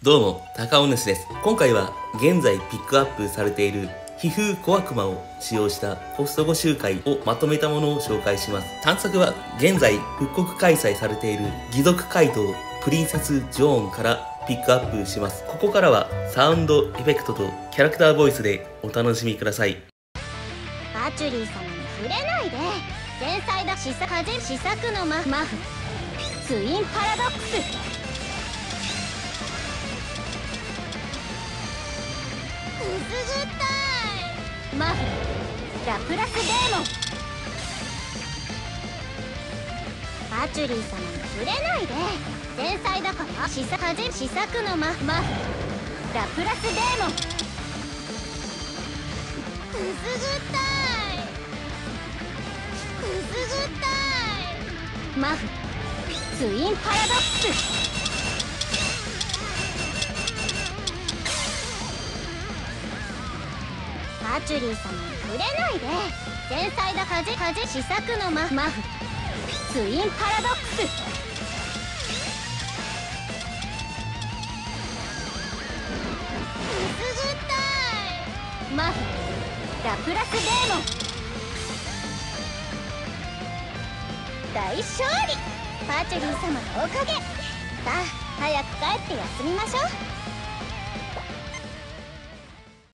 どうも、高尾主です。今回は現在ピックアップされている悲風小悪魔を使用したコスト5周回をまとめたものを紹介します。探索は現在復刻開催されている義賊怪盗プリンセス・ジョーンからピックアップします。ここからはサウンドエフェクトとキャラクターボイスでお楽しみください。 アチュリー様に触れないで。天才だ。試作のマフツインパラドックス。くすぐったい。マフラプラスデーモン。アチュリー様に触れないで。天才だから。試作のマフラプラスデーモン。くすぐったい。くすぐったい。マフツインパラドックス。アチュリー様に触れないで。天才だ。試作のマフツインパラドックス。くすぐったい。マフラプラスデーモン。大勝利。アチュリー様のおかげ。さあ早く帰って休みましょう。